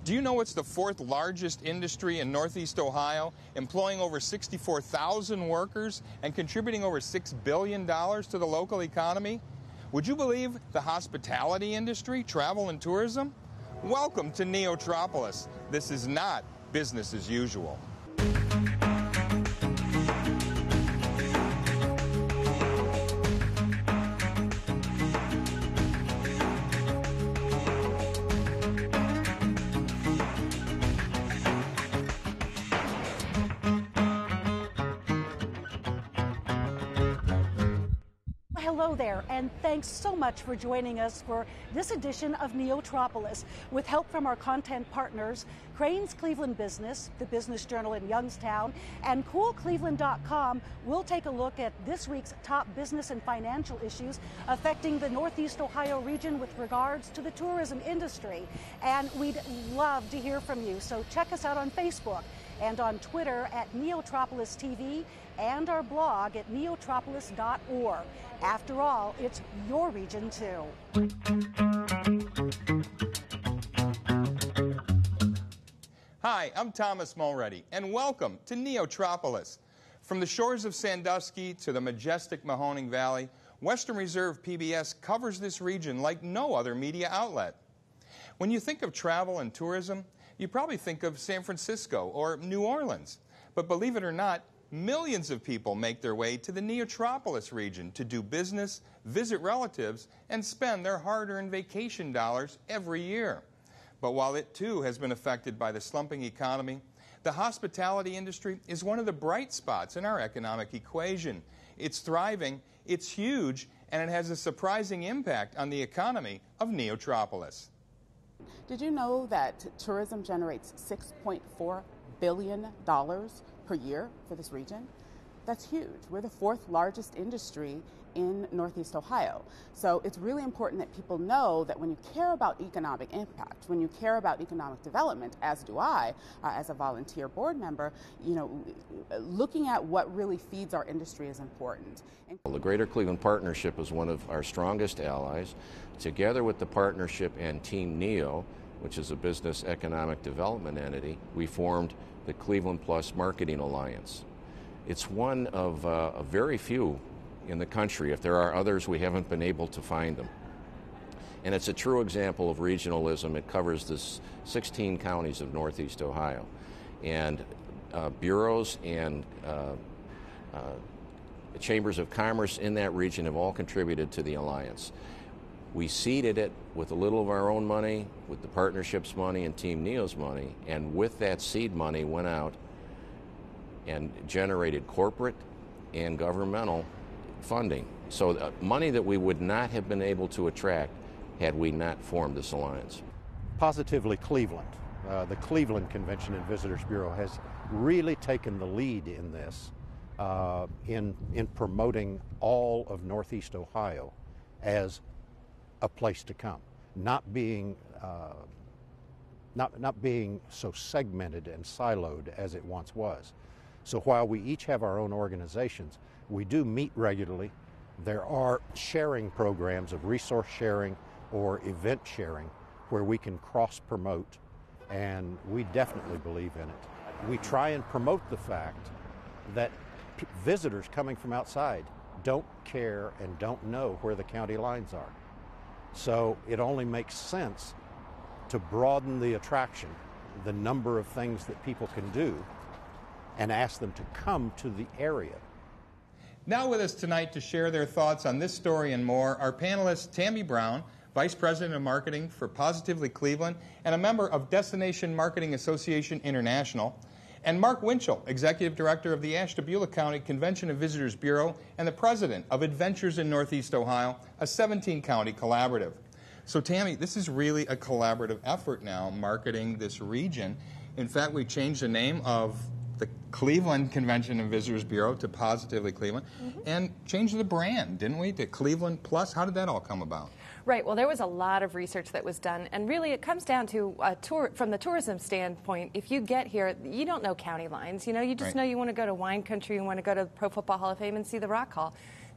Do you know it's the fourth largest industry in Northeast Ohio, employing over 64,000 workers and contributing over $6 billion to the local economy? Would you believe the hospitality industry, travel and tourism? Welcome to NEOtropolis. This is not business as usual. Hello there, and thanks so much for joining us for this edition of NEOtropolis. With help from our content partners, Crane's Cleveland Business, the Business Journal in Youngstown, and CoolCleveland.com, we'll take a look at this week's top business and financial issues affecting the Northeast Ohio region with regards to the tourism industry. And we'd love to hear from you, so check us out on Facebook and on Twitter at NEOtropolis TV and our blog at neotropolis.org. After all, it's your region too. Hi, I'm Thomas Mulready, and welcome to NEOtropolis. From the shores of Sandusky to the majestic Mahoning Valley, Western Reserve PBS covers this region like no other media outlet. When you think of travel and tourism, you probably think of San Francisco or New Orleans. But believe it or not, millions of people make their way to the NEOtropolis region to do business, visit relatives, and spend their hard-earned vacation dollars every year. But while it too has been affected by the slumping economy, the hospitality industry is one of the bright spots in our economic equation. It's thriving, it's huge, and it has a surprising impact on the economy of NEOtropolis. Did you know that tourism generates $6.4 billion per year for this region? That's huge. We're the fourth largest industry in Northeast Ohio. So it's really important that people know that when you care about economic impact, when you care about economic development, as do I, as a volunteer board member, you know, looking at what really feeds our industry is important. The Greater Cleveland Partnership is one of our strongest allies. Together with the partnership and Team NEO, which is a business economic development entity, we formed the Cleveland Plus Marketing Alliance. It's one of a very few in the country. If there are others, we haven't been able to find them. And it's a true example of regionalism. It covers the 16 counties of Northeast Ohio. And bureaus and chambers of commerce in that region have all contributed to the alliance. We seeded it with a little of our own money, with the partnership's money and Team NEO's money, and with that seed money went out and generated corporate and governmental funding. So money that we would not have been able to attract had we not formed this alliance. Positively Cleveland. The Cleveland Convention and Visitors Bureau has really taken the lead in this, in promoting all of Northeast Ohio as a place to come, not being so segmented and siloed as it once was. So while we each have our own organizations, we do meet regularly. There are sharing programs of resource sharing or event sharing where we can cross-promote, and we definitely believe in it. We try and promote the fact that visitors coming from outside don't care and don't know where the county lines are. So it only makes sense to broaden the attraction, the number of things that people can do, and ask them to come to the area. Now with us tonight to share their thoughts on this story and more are panelists Tammy Brown, Vice President of Marketing for Positively Cleveland and a member of Destination Marketing Association International, and Mark Winchell, Executive Director of the Ashtabula County Convention and Visitors Bureau and the President of Adventures in Northeast Ohio, a 17-county collaborative. So Tammy, this is really a collaborative effort now, marketing this region. In fact, we changed the name of the Cleveland Convention and Visitors Bureau to Positively Cleveland, and changed the brand, didn't we, to Cleveland Plus? How did that all come about? Right. Well, there was a lot of research that was done, and really it comes down to from the tourism standpoint. If you get here, you don't know county lines. You know, you just know you want to go to wine country, you want to go to Pro Football Hall of Fame and see the Rock Hall.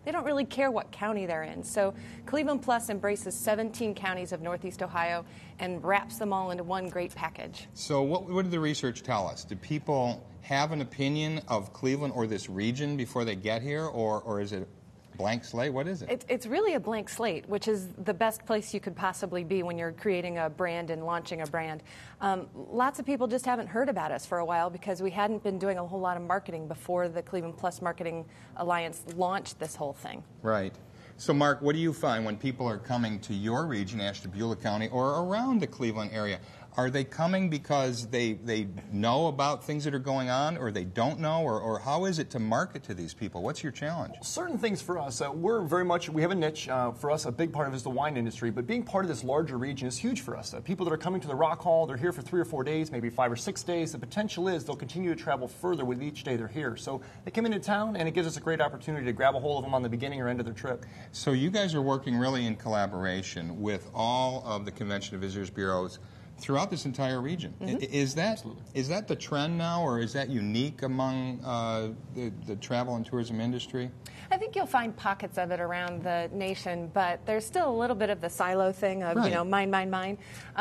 they don't really care what county they're in. So Cleveland Plus embraces 17 counties of Northeast Ohio and wraps them all into one great package. So what did the research tell us? Do people have an opinion of Cleveland or this region before they get here, or is it blank slate? What is it? It's really a blank slate, which is the best place you could possibly be when you're creating a brand and launching a brand. Lots of people just haven't heard about us for a while because we hadn't been doing a whole lot of marketing before the Cleveland Plus Marketing Alliance launched this whole thing. Right. So, Mark, what do you find when people are coming to your region, Ashtabula County, or around the Cleveland area? Are they coming because they know about things that are going on, or they don't know, or how is it to market to these people? What's your challenge? Certain things for us, we have a niche. For us, a big part of it is the wine industry, but being part of this larger region is huge for us. People that are coming to the Rock Hall, they're here for 3 or 4 days, maybe 5 or 6 days. The potential is they'll continue to travel further with each day they're here. So they come into town, and it gives us a great opportunity to grab a hold of them on the beginning or end of their trip. So you guys are working really in collaboration with all of the Convention and Visitors Bureaus throughout this entire region. Mm-hmm. Is that the trend now, or is that unique among the travel and tourism industry? I think you'll find pockets of it around the nation, but there's still a little bit of the silo thing of, right, mine.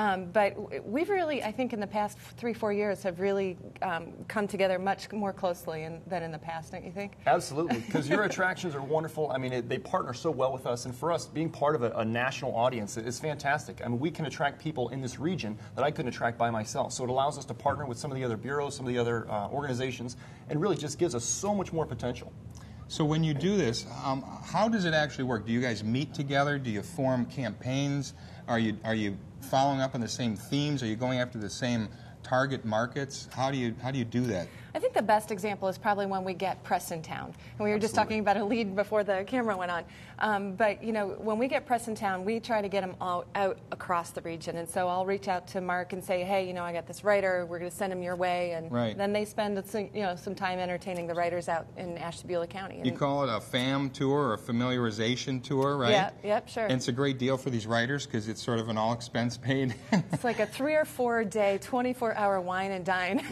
But we've really, I think in the past 3-4 years, have really come together much more closely than in the past, don't you think? Absolutely, because your attractions are wonderful. I mean, they partner so well with us, and for us, being part of a national audience is fantastic. I mean, we can attract people in this region that I couldn't attract by myself. So it allows us to partner with some of the other bureaus, some of the other organizations, and really just gives us so much more potential. So when you do this, how does it actually work? Do you guys meet together? Do you form campaigns? Are you following up on the same themes? Are you going after the same target markets? How do you do that? I think the best example is probably when we get press in town. And we were just talking about a lead before the camera went on. But, when we get press in town, we try to get them all out across the region. And so I'll reach out to Mark and say, hey, I got this writer. We're going to send him your way. And then they spend, some time entertaining the writers out in Ashtabula County. And you call it a FAM tour or a familiarization tour, right? Yep, sure. And it's a great deal for these writers because it's sort of an all-expense paid. It's like a 3 or 4 day, 24-hour wine and dine.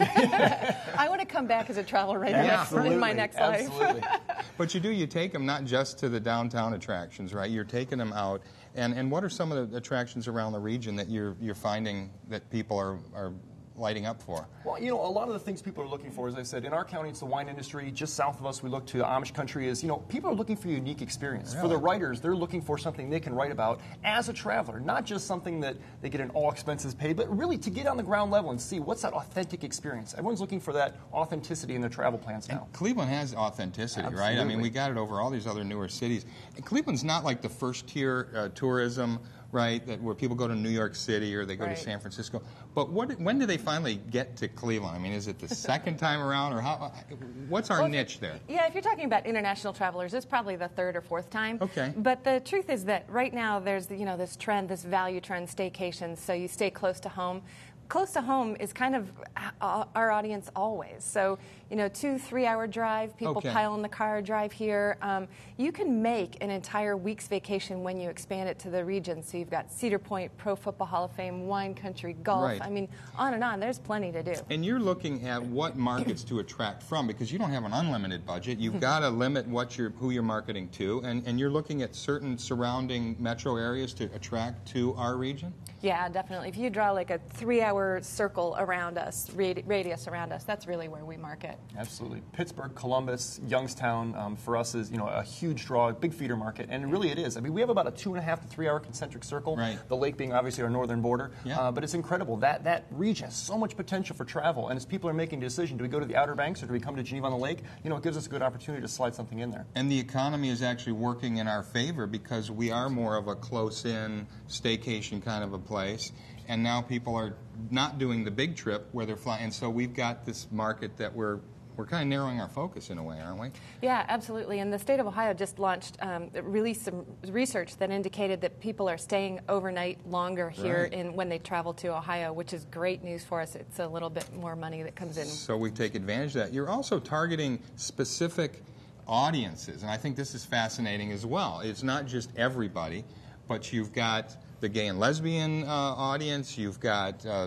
I want to come back as a travel writer in my next life. Absolutely. But you take them not just to the downtown attractions, right? You're taking them out. And what are some of the attractions around the region that you're finding that people are lighting up for? Well, a lot of the things people are looking for, as I said, in our county, it's the wine industry. Just south of us, we look to the Amish country. People are looking for a unique experience. Really? For the writers, they're looking for something they can write about as a traveler, not just something that they get an all expenses paid, but really to get on the ground level and see what's that authentic experience. Everyone's looking for that authenticity in their travel plans now. And Cleveland has authenticity, Absolutely. right? I mean, we got it over all these other newer cities. And Cleveland's not like the first-tier tourism, right, where people go to New York City or they go to San Francisco. But when do they finally get to Cleveland? I mean, is it the second time around, or what's our niche there? Yeah, if you're talking about international travelers, it's probably the 3rd or 4th time. Okay. But the truth is that right now there's this trend, this value trend, staycations. So you stay close to home. Close to home is kind of our audience always. So, 2-3 hour drive, people pile in the car, drive here. You can make an entire week's vacation when you expand it to the region. So you've got Cedar Point, Pro Football Hall of Fame, wine country, golf. Right. I mean, on and on. There's plenty to do. And you're looking at what markets to attract from, because you don't have an unlimited budget. You've got to limit who you're marketing to, and you're looking at certain surrounding metro areas to attract to our region? Yeah, definitely. If you draw like a 3-hour circle around us, radius around us, that's really where we market. Absolutely. Pittsburgh, Columbus, Youngstown, for us is a huge draw, a big feeder market, and really it is. I mean, we have about a 2.5 to 3 hour concentric circle. Right. The lake being obviously our northern border, but it's incredible. That region has so much potential for travel, and as people are making a decision, do we go to the Outer Banks or do we come to Geneva on the Lake? It gives us a good opportunity to slide something in there. And the economy is actually working in our favor because we are more of a close-in staycation kind of a place, and now people are not doing the big trip where they're flying, and so we've got this market that we're kind of narrowing our focus in a way, aren't we? Yeah, absolutely. And the state of Ohio just released some research that indicated that people are staying overnight longer here when they travel to Ohio, which is great news for us. It's a little bit more money that comes in. So we take advantage of that. You're also targeting specific audiences, and I think this is fascinating as well. It's not just everybody, but you've got the gay and lesbian audience, you've got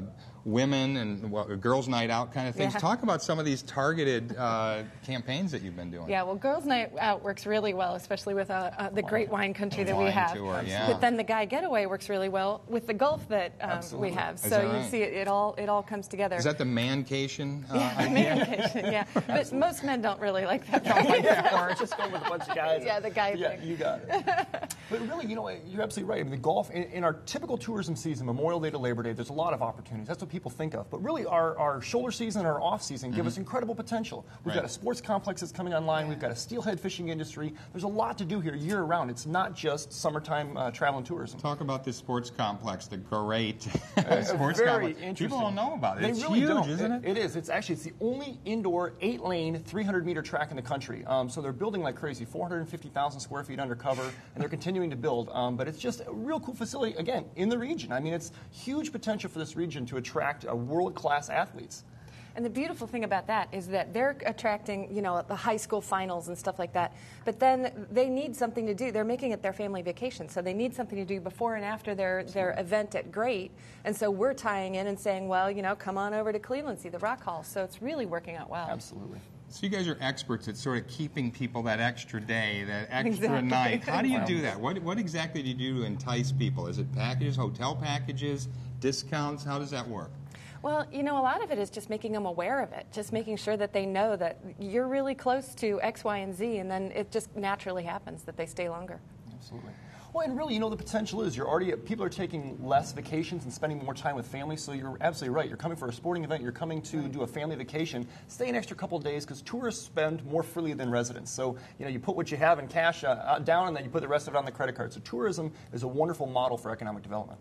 women and girls' night out kind of things. Yeah. Talk about some of these targeted campaigns that you've been doing. Yeah, well, Girls' Night Out works really well, especially with the great wine country that we Wine have. tour, yeah. But then the Guy Getaway works really well with the golf that we have. Is So that you right? see it all comes together. Is that the mancation idea? Mancation, yeah. But most men don't really like that. Or just go with a bunch of guys. Yeah, the guy Yeah, thing. you got it. But really, you know, you're absolutely right. I mean, the golf, in our typical tourism season, Memorial Day to Labor Day, there's a lot of opportunities. That's what people think of. But really, our shoulder season and our off season give us incredible potential. We've got a sports complex that's coming online. We've got a steelhead fishing industry. There's a lot to do here year round. It's not just summertime travel and tourism. Talk about this sports complex, the great sports Very complex. interesting. People don't know about it. They It's really huge, don't. isn't it? It is. It's the only indoor 8-lane, 300-meter track in the country. So they're building like crazy, 450,000 square feet undercover, and they're continuing to build. But it's just a real cool facility, again, in the region. I mean, it's huge potential for this region to attract world-class athletes. And the beautiful thing about that is that they're attracting, you know, the high school finals and stuff like that. But then they need something to do. They're making it their family vacation, so they need something to do before and after their event at Great. And so we're tying in and saying, well, you know, come on over to Cleveland, see the Rock Hall. So it's really working out well. Absolutely. So you guys are experts at sort of keeping people that extra day, that extra night. How do you do that? What exactly do you do to entice people? Is it packages, hotel packages, discounts? How does that work? Well, you know, a lot of it is just making them aware of it, just making sure that they know that you're really close to X, Y, and Z, and then it just naturally happens that they stay longer. Absolutely. Well, and really, you know, the potential is people are taking less vacations and spending more time with families, so you're absolutely right. You're coming for a sporting event, you're coming to do a family vacation, stay an extra couple of days, because tourists spend more freely than residents. So, you know, you put what you have in cash down, and then you put the rest of it on the credit card. So tourism is a wonderful model for economic development.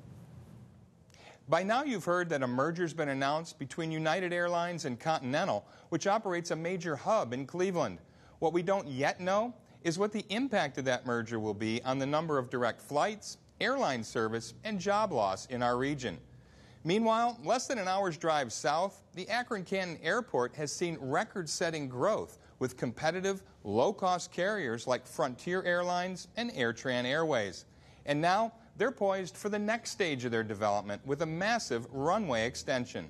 By now you've heard that a merger's been announced between United Airlines and Continental, which operates a major hub in Cleveland. What we don't yet know is what the impact of that merger will be on the number of direct flights, airline service, and job loss in our region. Meanwhile, less than an hour's drive south, the Akron-Canton Airport has seen record-setting growth with competitive, low-cost carriers like Frontier Airlines and AirTran Airways. And now, they're poised for the next stage of their development with a massive runway extension.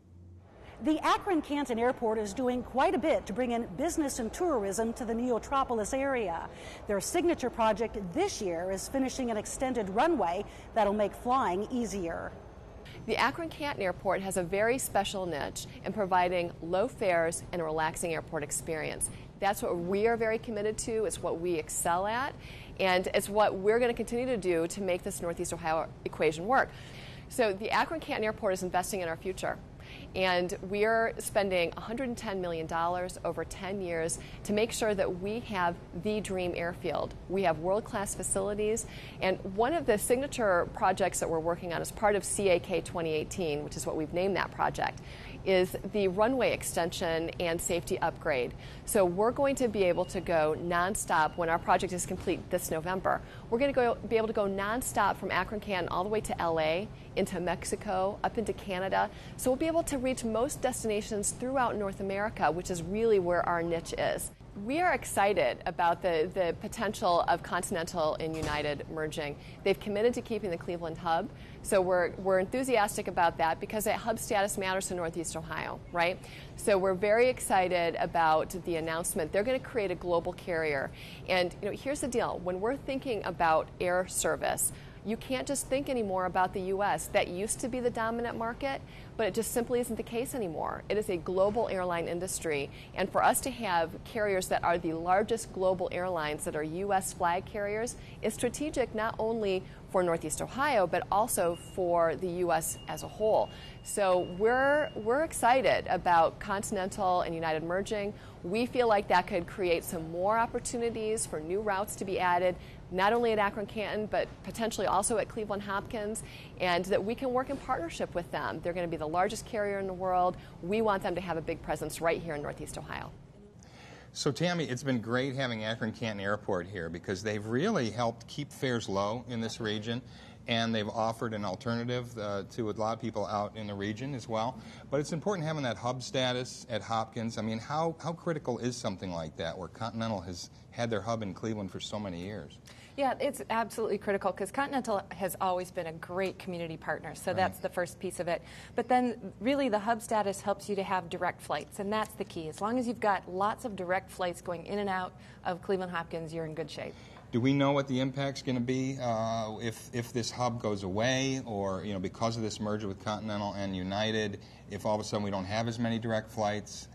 The Akron-Canton Airport is doing quite a bit to bring in business and tourism to the NEOtropolis area. Their signature project this year is finishing an extended runway that'll make flying easier. The Akron-Canton Airport has a very special niche in providing low fares and a relaxing airport experience. That's what we are very committed to. It's what we excel at, and it's what we're going to continue to do to make this Northeast Ohio equation work. So the Akron-Canton Airport is investing in our future. And we are spending $110 million over 10 years to make sure that we have the dream airfield. We have world-class facilities, and one of the signature projects that we're working on as part of CAK 2018, which is what we've named that project, is the runway extension and safety upgrade. So we're going to be able to go nonstop when our project is complete this November. We're going to be able to go nonstop from Akron-Canton all the way to LA, into Mexico, up into Canada. So we'll be able to reach most destinations throughout North America, which is really where our niche is. We are excited about the potential of Continental and United merging. They've committed to keeping the Cleveland hub, so we're enthusiastic about that because that hub status matters to Northeast Ohio, right? So we're very excited about the announcement. They're going to create a global carrier. And you know, here's the deal. When we're thinking about air service, you can't just think anymore about the U.S. That used to be the dominant market, but it just simply isn't the case anymore. It is a global airline industry, and for us to have carriers that are the largest global airlines that are U.S. flag carriers is strategic not only for Northeast Ohio, but also for the U.S. as a whole. So we're excited about Continental and United merging. We feel like that could create some more opportunities for new routes to be added, not only at Akron-Canton, but potentially also at Cleveland Hopkins, and that we can work in partnership with them. They're going to be the largest carrier in the world. We want them to have a big presence right here in Northeast Ohio. So, Tammy, it's been great having Akron-Canton Airport here because they've really helped keep fares low in this region. and they've offered an alternative to a lot of people out in the region as well. But it's important having that hub status at Hopkins. I mean, how critical is something like that, where Continental has had their hub in Cleveland for so many years? Yeah, it's absolutely critical because Continental has always been a great community partner, so that's the first piece of it. But then really the hub status helps you to have direct flights, and that's the key. As long as you've got lots of direct flights going in and out of Cleveland Hopkins, you're in good shape. Do we know what the impact's going to be if this hub goes away, or because of this merger with Continental and United, if all of a sudden we don't have as many direct flights?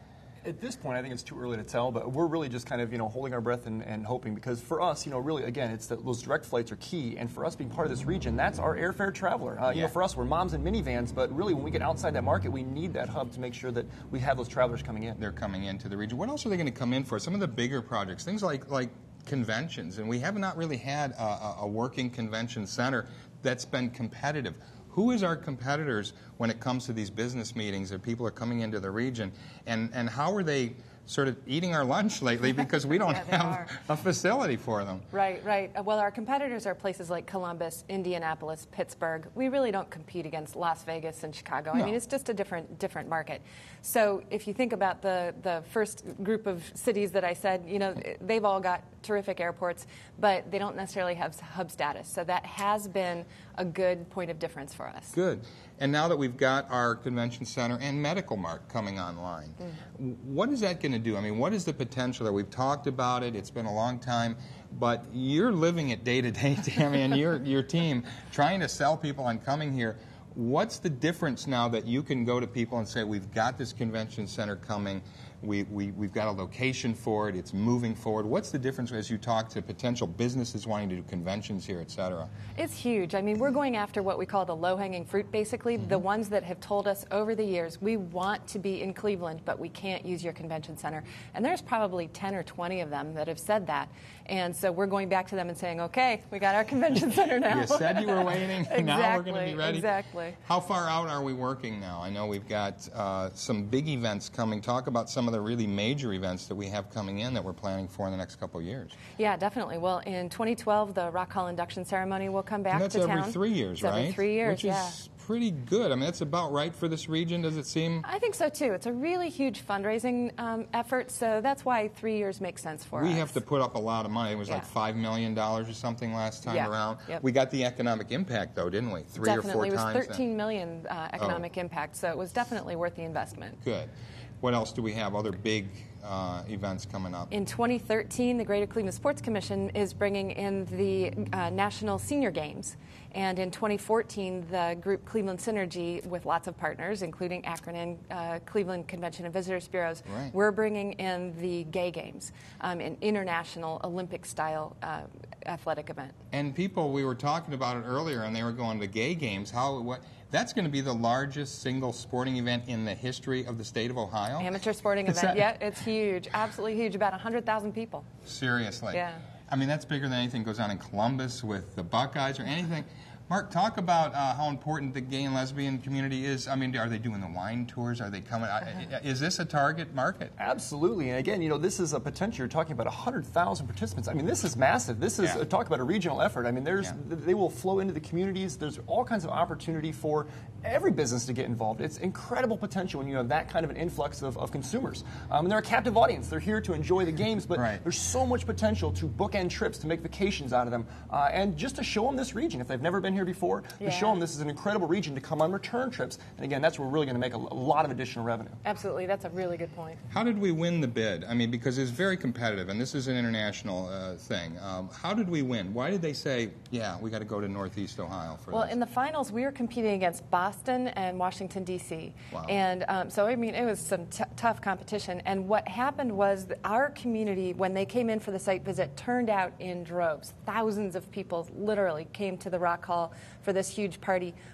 At this point, I think it's too early to tell, but we're really just kind of, holding our breath and hoping, because for us, really, again, it's that those direct flights are key, and for us being part of this region, that's our airfare traveler. For us, we're moms and minivans, but really when we get outside that market, we need that hub to make sure that we have those travelers coming in. They're coming into the region. What else are they going to come in for? Some of the bigger projects, things like conventions, and we have not really had a working convention center that's been competitive. Who is our competitors when it comes to these business meetings that people are coming into the region, and how are they sort of eating our lunch lately because we don't have a facility for them? Right. Well, our competitors are places like Columbus, Indianapolis, Pittsburgh. We really don't compete against Las Vegas and Chicago. No. I mean, it's just a different market. So if you think about the first group of cities that I said, they've all got terrific airports, but they don't necessarily have hub status. So that has been a good point of difference for us. Good. And now that we've got our convention center and Medical Mart coming online, what is that going to do? I mean, what is the potential there? We've talked about it. It's been a long time. But you're living it day to day, Tammy, and your team, trying to sell people on coming here. What's the difference now that you can go to people and say, we've got this convention center coming, we've got a location for it, it's moving forward? What's the difference as you talk to potential businesses wanting to do conventions here, et cetera? It's huge. I mean, we're going after what we call the low-hanging fruit, basically, the ones that have told us over the years, we want to be in Cleveland, but we can't use your convention center. And there's probably 10 or 20 of them that have said that. And so we're going back to them and saying, okay, we got our convention center now. You said you were waiting, exactly, now we're going to be ready. Exactly. How far out are we working now? I know we've got some big events coming. Talk about some of the really major events that we have coming in that we're planning for in the next couple of years. Yeah, definitely. Well, in 2012, the Rock Hall induction ceremony will come back to town. That's every 3 years, right? Every 3 years, Which is pretty good. I mean, that's about right for this region, does it seem? I think so, too. It's a really huge fundraising effort, so that's why 3 years makes sense for us. We have to put up a lot of money. It was like $5 million or something last time around. Yep. We got the economic impact, though, didn't we? Three definitely. or four times. It was $13 million economic impact, so it was definitely worth the investment. Good. What else do we have? Other big events coming up? In 2013, the Greater Cleveland Sports Commission is bringing in the National Senior Games. And in 2014, the group Cleveland Synergy, with lots of partners, including Akron and Cleveland Convention and Visitors Bureaus, we're bringing in the Gay Games, an international Olympic-style athletic event. And people, we were talking about it earlier, and they were going to Gay Games. That's going to be the largest single sporting event in the history of the state of Ohio? Amateur sporting event, yeah, it's huge, absolutely huge, about 100,000 people. Seriously? Yeah. I mean, that's bigger than anything goes on in Columbus with the Buckeyes or anything. Mark, talk about how important the gay and lesbian community is. I mean, are they doing the wine tours? Are they coming? Is this a target market? Absolutely. And again, this is a potential. You're talking about 100,000 participants. I mean, this is massive. This is talk about a regional effort. I mean, they will flow into the communities. There's all kinds of opportunity for every business to get involved. It's incredible potential when you have that kind of an influx of consumers. And they're a captive audience. They're here to enjoy the games, but there's so much potential to bookend trips, to make vacations out of them, and just to show them this region. If they've never been here before, to show them this is an incredible region to come on return trips. And again, that's where we're really going to make a lot of additional revenue. Absolutely. That's a really good point. How did we win the bid? I mean, because it's very competitive, and this is an international thing. How did we win? Why did they say, yeah, we got to go to Northeast Ohio for this? Well, in the finals, we were competing against Boston and Washington, D.C. Wow. And so, I mean, it was some tough competition. And what happened was our community, when they came in for the site visit, turned out in droves. Thousands of people literally came to the Rock Hall for this huge party.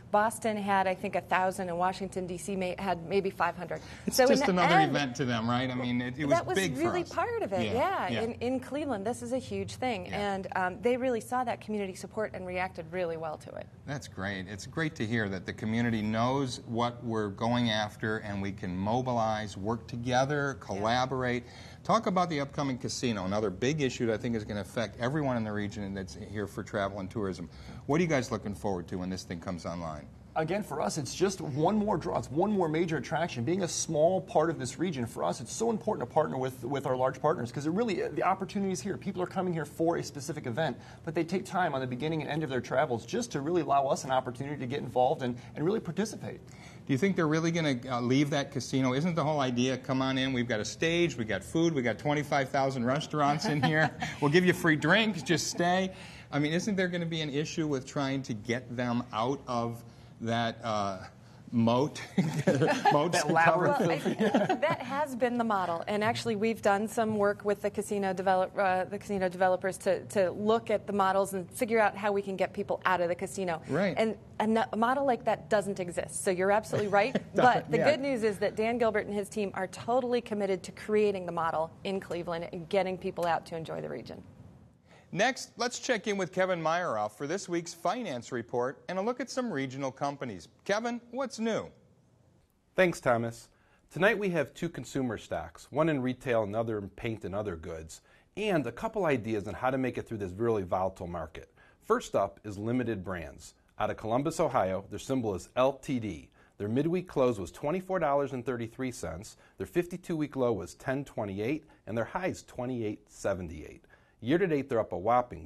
Boston had, I think, 1,000, and Washington, D.C. had maybe 500. It's so just another event to them, right? I mean, it was big for us. That was really part of it, yeah. In Cleveland, this is a huge thing, and they really saw that community support and reacted really well to it. That's great. It's great to hear that the community knows what we're going after, and we can mobilize, work together, collaborate. Talk about the upcoming casino, another big issue that I think is going to affect everyone in the region that's here for travel and tourism. What are you guys looking forward to when this thing comes online? Again, for us, it's just one more draw. It's one more major attraction. Being a small part of this region, for us, it's so important to partner with our large partners because the opportunity is here. People are coming here for a specific event, but they take time on the beginning and end of their travels just to really allow us an opportunity to get involved and really participate. Do you think they're really going to leave that casino? Isn't the whole idea, come on in, we've got a stage, we've got food, we've got 25,000 restaurants in here, we'll give you free drinks, just stay. I mean, isn't there going to be an issue with trying to get them out of that moat? That labyrinth. That has been the model, and actually we've done some work with the casino developers to look at the models and figure out how we can get people out of the casino. Right. And a model like that doesn't exist. So you're absolutely right. But the good news is that Dan Gilbert and his team are totally committed to creating the model in Cleveland and getting people out to enjoy the region. Next, let's check in with Kevin Myeroff for this week's finance report and a look at some regional companies. Kevin, what's new? Thanks, Thomas. Tonight we have two consumer stocks, one in retail and another in paint and other goods, and a couple ideas on how to make it through this really volatile market. First up is Limited Brands. Out of Columbus, Ohio, their symbol is LTD. Their midweek close was $24.33, their 52-week low was $10.28, and their high is $28.78. Year-to-date, they're up a whopping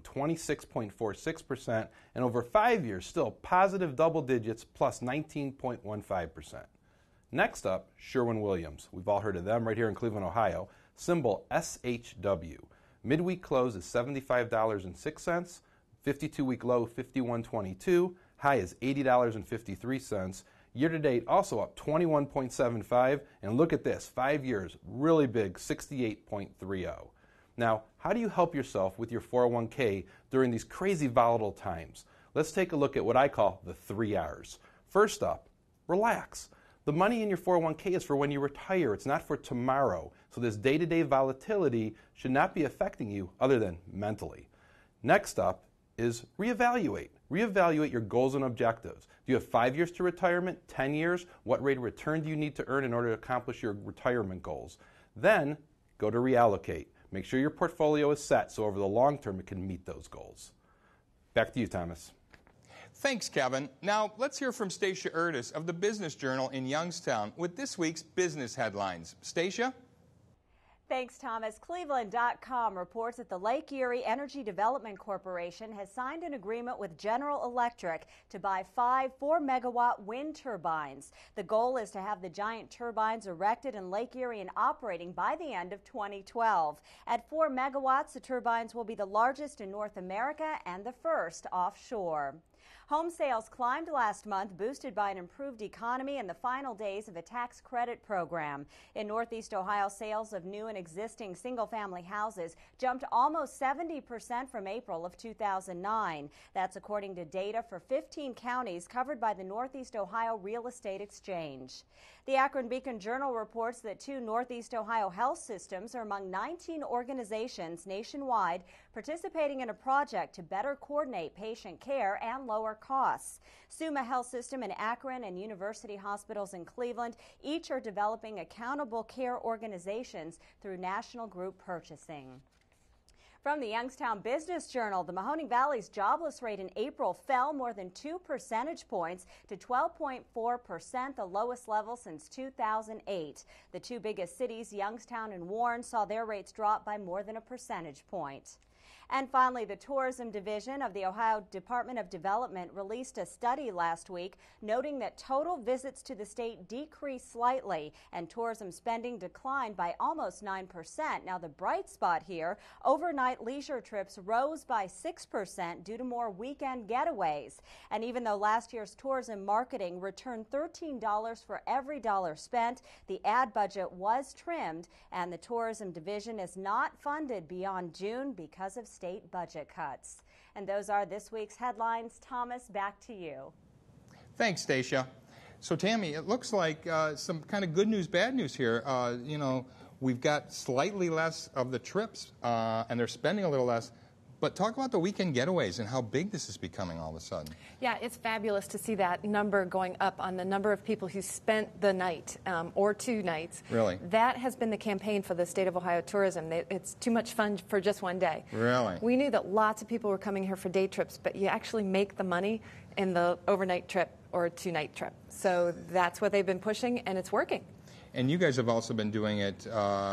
26.46%, and over 5 years, still positive double digits, plus 19.15%. Next up, Sherwin-Williams. We've all heard of them right here in Cleveland, Ohio. Symbol SHW. Midweek close is $75.06, 52-week low $51.22, high is $80.53. Year-to-date, also up 21.75, and look at this, 5 years, really big, 68.30. Now, how do you help yourself with your 401k during these crazy volatile times? Let's take a look at what I call the 3 R's. First up, relax. The money in your 401k is for when you retire. It's not for tomorrow. So this day-to-day volatility should not be affecting you other than mentally. Next up is reevaluate. Reevaluate your goals and objectives. Do you have 5 years to retirement, 10 years? What rate of return do you need to earn in order to accomplish your retirement goals? Then go to reallocate. Make sure your portfolio is set so over the long term it can meet those goals. Back to you, Thomas. Thanks, Kevin. Now, let's hear from Stacia Erdis of the Business Journal in Youngstown with this week's business headlines. Stacia? Thanks, Thomas. Cleveland.com reports that the Lake Erie Energy Development Corporation has signed an agreement with General Electric to buy 5 4-megawatt wind turbines. The goal is to have the giant turbines erected in Lake Erie and operating by the end of 2012. At 4 megawatts, the turbines will be the largest in North America and the first offshore. Home sales climbed last month, boosted by an improved economy and the final days of a tax credit program. In Northeast Ohio, sales of new and existing single-family houses jumped almost 70% from April of 2009. That's according to data for 15 counties covered by the Northeast Ohio Real Estate Exchange. The Akron Beacon-Journal reports that 2 Northeast Ohio health systems are among 19 organizations nationwide participating in a project to better coordinate patient care and lower costs. Summa Health System in Akron and University Hospitals in Cleveland each are developing accountable care organizations through national group purchasing. From the Youngstown Business Journal, the Mahoning Valley's jobless rate in April fell more than 2 percentage points to 12.4%, the lowest level since 2008. The 2 biggest cities, Youngstown and Warren, saw their rates drop by more than a percentage point. And finally, the Tourism Division of the Ohio Department of Development released a study last week noting that total visits to the state decreased slightly and tourism spending declined by almost 9%. Now, the bright spot here, overnight leisure trips rose by 6% due to more weekend getaways. And even though last year's tourism marketing returned $13 for every dollar spent, the ad budget was trimmed, and the Tourism Division is not funded beyond June because of state budget cuts. And those are this week's headlines. Thomas, back to you. Thanks, Stacia. So, Tammy, it looks like some kind of good news, bad news here. You know, we've got slightly less of the trips, and they're spending a little less. But talk about the weekend getaways and how big this is becoming all of a sudden. Yeah, it's fabulous to see that number going up on the number of people who spent the night or 2 nights. Really? That has been the campaign for the state of Ohio tourism. It's too much fun for just one day. Really? We knew that lots of people were coming here for day trips, but you actually make the money in the overnight trip or 2-night trip. So that's what they've been pushing, and it's working. And you guys have also been doing it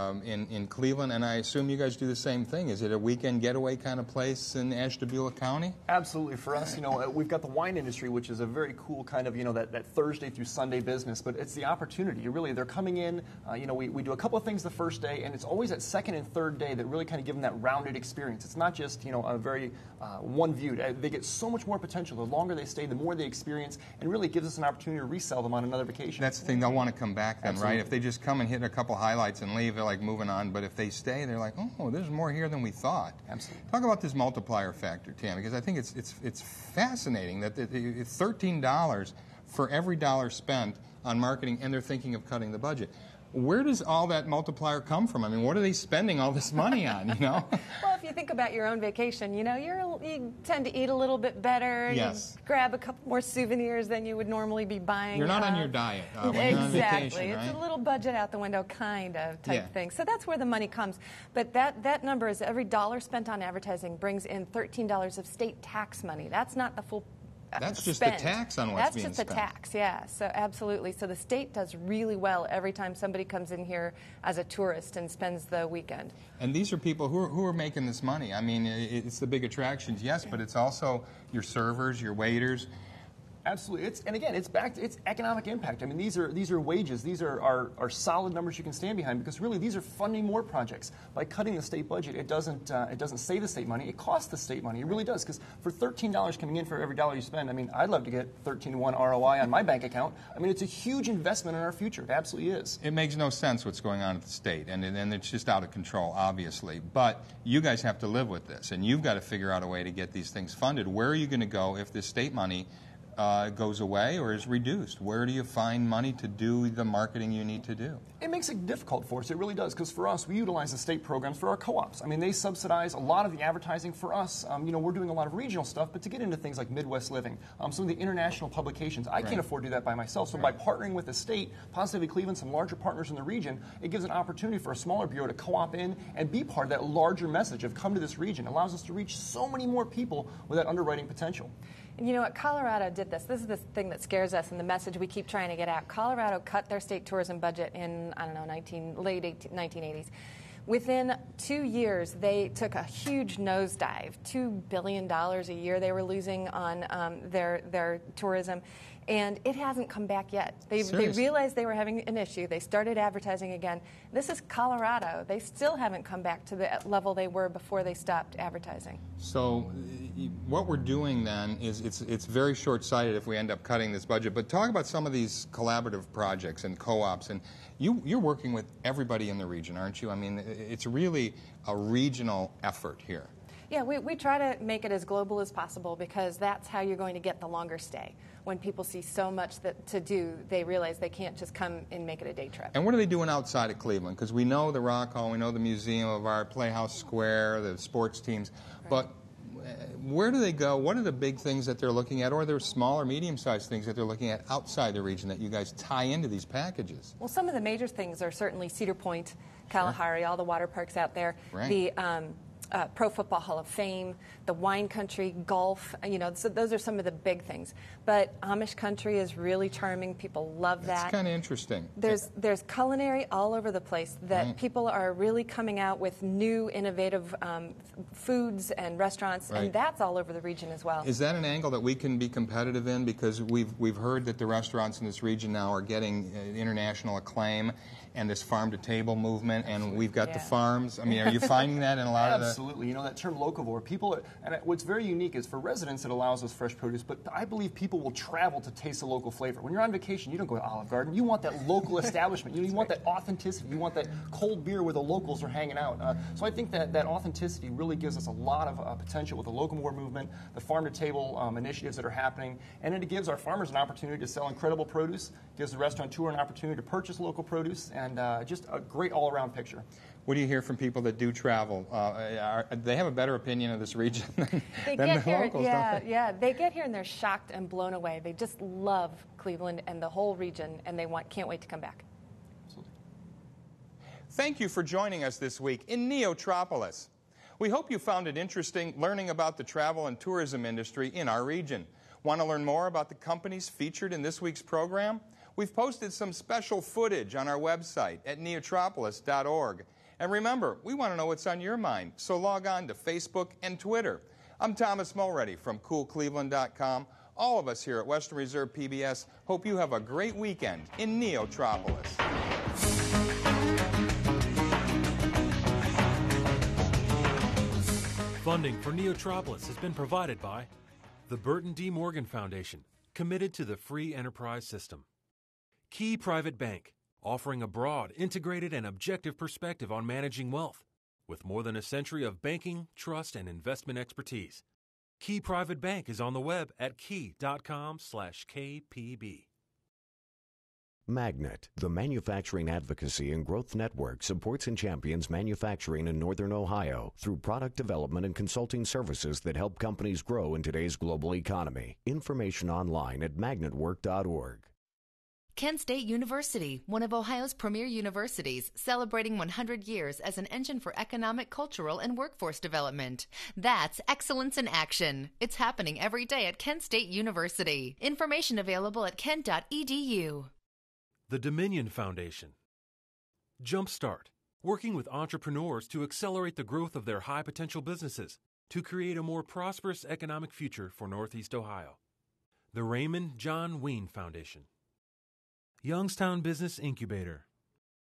in Cleveland, and I assume you guys do the same thing. Is it a weekend getaway kind of place in Ashtabula County? Absolutely. For us, you know, we've got the wine industry, which is a very cool kind of, you know, that Thursday through Sunday business, but it's the opportunity. Really, they're coming in, you know, we do a couple of things the first day, and it's always that second and third day that really kind of give them that rounded experience. It's not just, you know, a very one viewed. They get so much more potential. The longer they stay, the more they experience, and really gives us an opportunity to resell them on another vacation. That's the thing. They'll want to come back then, Absolutely. right? If they just come and hit a couple highlights and leave, they're like moving on. But if they stay, they're like, oh, there's more here than we thought. Absolutely. Talk about this multiplier factor, Tammy, because I think it's fascinating that it's $13 for every dollar spent on marketing, and they're thinking of cutting the budget. Where does all that multiplier come from? I mean, what are they spending all this money on, you know? Well, if you think about your own vacation, you know, you tend to eat a little bit better. Yes. You grab a couple more souvenirs than you would normally be buying. You're not on your diet when you're on exactly. vacation, right? It's a little budget out the window kind of type thing. So that's where the money comes. But that number is every dollar spent on advertising brings in $13 of state tax money. That's not the full That's just spend. the tax on what's being spent. That's just the tax, yeah. So absolutely. So the state does really well every time somebody comes in here as a tourist and spends the weekend. And these are people who are making this money. I mean, it's the big attractions, yes, but it's also your servers, your waiters. Absolutely. And again, it's back to its economic impact. I mean, these are wages. These are solid numbers you can stand behind, because really these are funding more projects. By cutting the state budget, it doesn't save the state money. It costs the state money. It really does, because for $13 coming in for every dollar you spend, I mean, I'd love to get 13-to-1 ROI on my bank account. I mean, it's a huge investment in our future. It absolutely is. It makes no sense what's going on at the state, and it's just out of control, obviously. But you guys have to live with this, and you've got to figure out a way to get these things funded. Where are you going to go if this state money goes away or is reduced? Where do you find money to do the marketing you need to do? It makes it difficult for us. It really does, because for us, we utilize the state programs for our co-ops. I mean, they subsidize a lot of the advertising for us. You know, we're doing a lot of regional stuff, but to get into things like Midwest Living, some of the international publications, I can't afford to do that by myself. So by partnering with the state, Positively Cleveland, some larger partners in the region, it gives an opportunity for a smaller bureau to co-op in and be part of that larger message of come to this region. It allows us to reach so many more people with that underwriting potential. And you know what? Colorado did this. This is the thing that scares us and the message we keep trying to get out. Colorado cut their state tourism budget in, I don't know, late 1980s. Within 2 years, they took a huge nosedive. $2 billion a year they were losing on their tourism. And it hasn't come back yet. They realized they were having an issue. They started advertising again. This is Colorado. They still haven't come back to the level they were before they stopped advertising. So what we're doing then is it's very short-sighted if we end up cutting this budget. But talk about some of these collaborative projects and co-ops. And you're working with everybody in the region, aren't you? I mean, it's really a regional effort here. Yeah, we try to make it as global as possible, because that's how you're going to get the longer stay. When people see so much to do, they realize they can't just come and make it a day trip. And what are they doing outside of Cleveland? Because we know the Rock Hall, we know the Museum of Art, Playhouse Square, the sports teams, but where do they go? What are the big things that they're looking at, or are there small or medium-sized things that they're looking at outside the region that you guys tie into these packages? Well, some of the major things are certainly Cedar Point, Kalahari, all the water parks out there, the Pro Football Hall of Fame, the wine country, golf, you know, so those are some of the big things. But Amish country is really charming. People love that. That's kind of interesting. There's culinary all over the place that people are really coming out with new, innovative foods and restaurants, and that's all over the region as well. Is that an angle that we can be competitive in? Because we've heard that the restaurants in this region now are getting international acclaim, and this farm-to-table movement, and we've got the farms. I mean, are you finding that in a lot of the Absolutely. You know, that term locavore, what's very unique is for residents it allows us fresh produce, but I believe people will travel to taste the local flavor. When you're on vacation, you don't go to Olive Garden. You want that local establishment. You want that authenticity. You want that cold beer where the locals are hanging out. So I think that authenticity really gives us a lot of potential with the locavore movement, the farm-to-table initiatives that are happening, and it gives our farmers an opportunity to sell incredible produce, gives the restaurateur an opportunity to purchase local produce, and just a great all-around picture. What do you hear from people that do travel? They have a better opinion of this region than the locals, don't they? Yeah, they get here and they're shocked and blown away. They just love Cleveland and the whole region, and they can't wait to come back. Absolutely. Thank you for joining us this week in NEOtropolis. We hope you found it interesting learning about the travel and tourism industry in our region. Want to learn more about the companies featured in this week's program? We've posted some special footage on our website at neotropolis.org. And remember, we want to know what's on your mind, so log on to Facebook and Twitter. I'm Thomas Mulready from CoolCleveland.com. All of us here at Western Reserve PBS hope you have a great weekend in NEOtropolis. Funding for NEOtropolis has been provided by the Burton D. Morgan Foundation, committed to the free enterprise system. Key Private Bank, offering a broad, integrated, and objective perspective on managing wealth, with more than a century of banking, trust, and investment expertise. Key Private Bank is on the web at key.com/KPB. Magnet, the manufacturing advocacy and growth network, supports and champions manufacturing in Northern Ohio through product development and consulting services that help companies grow in today's global economy. Information online at magnetwork.org. Kent State University, one of Ohio's premier universities, celebrating 100 years as an engine for economic, cultural, and workforce development. That's excellence in action. It's happening every day at Kent State University. Information available at kent.edu. The Dominion Foundation. JumpStart, working with entrepreneurs to accelerate the growth of their high-potential businesses to create a more prosperous economic future for Northeast Ohio. The Raymond John Wean Foundation. Youngstown Business Incubator.